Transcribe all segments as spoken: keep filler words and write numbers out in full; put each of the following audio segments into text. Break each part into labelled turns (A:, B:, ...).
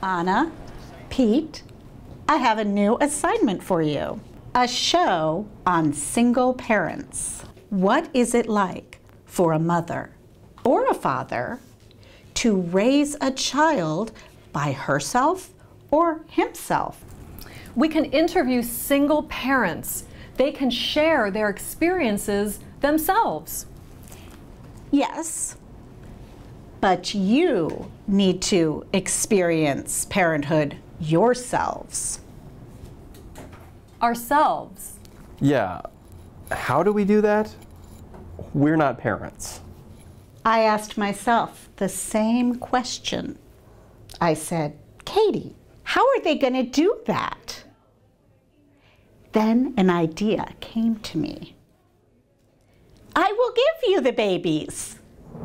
A: Anna, Pete, I have a new assignment for you. A show on single parents. What is it like for a mother or a father to raise a child by herself or himself?
B: We can interview single parents. They can share their experiences themselves.
A: Yes, but you need to experience parenthood yourselves.
B: Ourselves.
C: Yeah. How do we do that? We're not parents.
A: I asked myself the same question. I said, Katie, how are they going to do that? Then an idea came to me. I will give you the babies.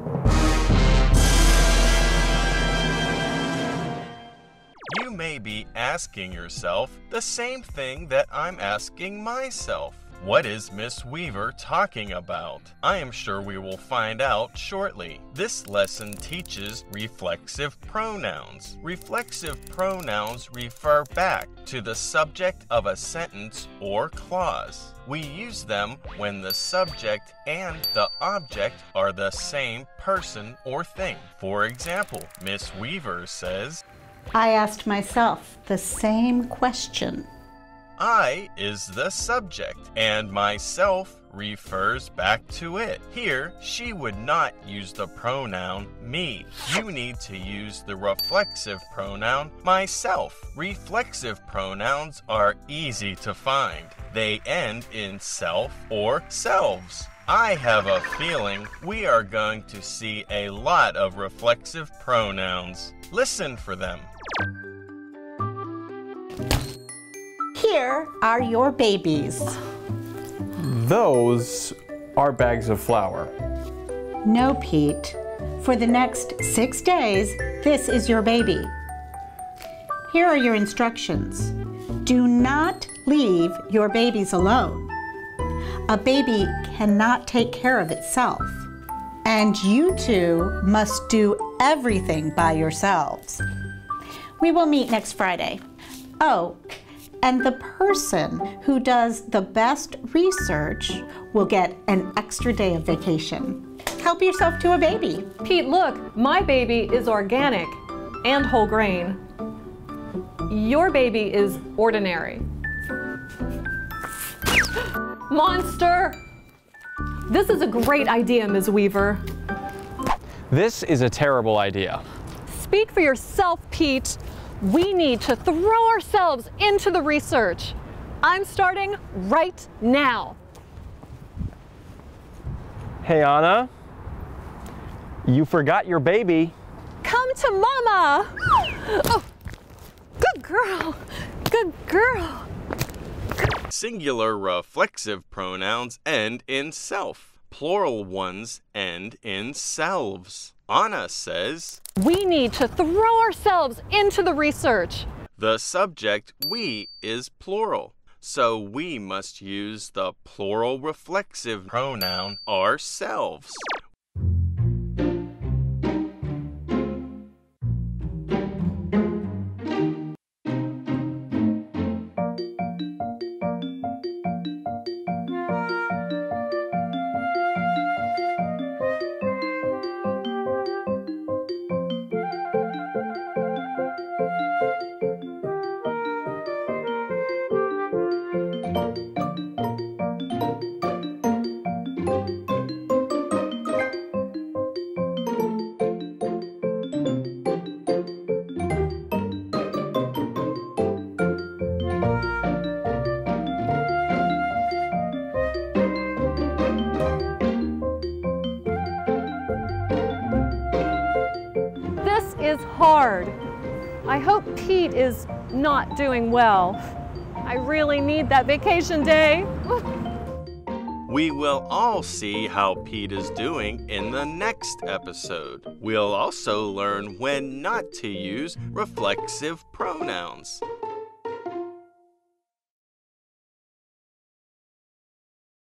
D: You may be asking yourself the same thing that I'm asking myself. What is Miss Weaver talking about? I am sure we will find out shortly. This lesson teaches reflexive pronouns. Reflexive pronouns refer back to the subject of a sentence or clause. We use them when the subject and the object are the same person or thing. For example, Miss Weaver says,
A: I asked myself the same question.
D: I is the subject, and myself refers back to it. Here, she would not use the pronoun me. You need to use the reflexive pronoun myself. Reflexive pronouns are easy to find. They end in self or selves. I have a feeling we are going to see a lot of reflexive pronouns. Listen for them.
A: Here are your babies.
C: Those are bags of flour.
A: No, Pete. For the next six days, this is your baby. Here are your instructions. Do not leave your babies alone. A baby cannot take care of itself. And you two must do everything by yourselves. We will meet next Friday. Oh, and the person who does the best research will get an extra day of vacation. Help yourself to a baby.
B: Pete, look, my baby is organic and whole grain. Your baby is ordinary. Monster! This is a great idea, Miz Weaver.
C: This is a terrible idea.
B: Speak for yourself, Pete. We need to throw ourselves into the research. I'm starting right now.
C: Hey, Anna. You forgot your baby.
B: Come to Mama. Oh, good girl. Good girl.
D: Singular reflexive pronouns end in self. Plural ones end in selves. Anna says,
B: we need to throw ourselves into the research.
D: The subject we is plural, so we must use the plural reflexive pronoun ourselves.
B: Is hard. I hope Pete is not doing well. I really need that vacation day.
D: We will all see how Pete is doing in the next episode. We'll also learn when not to use reflexive pronouns.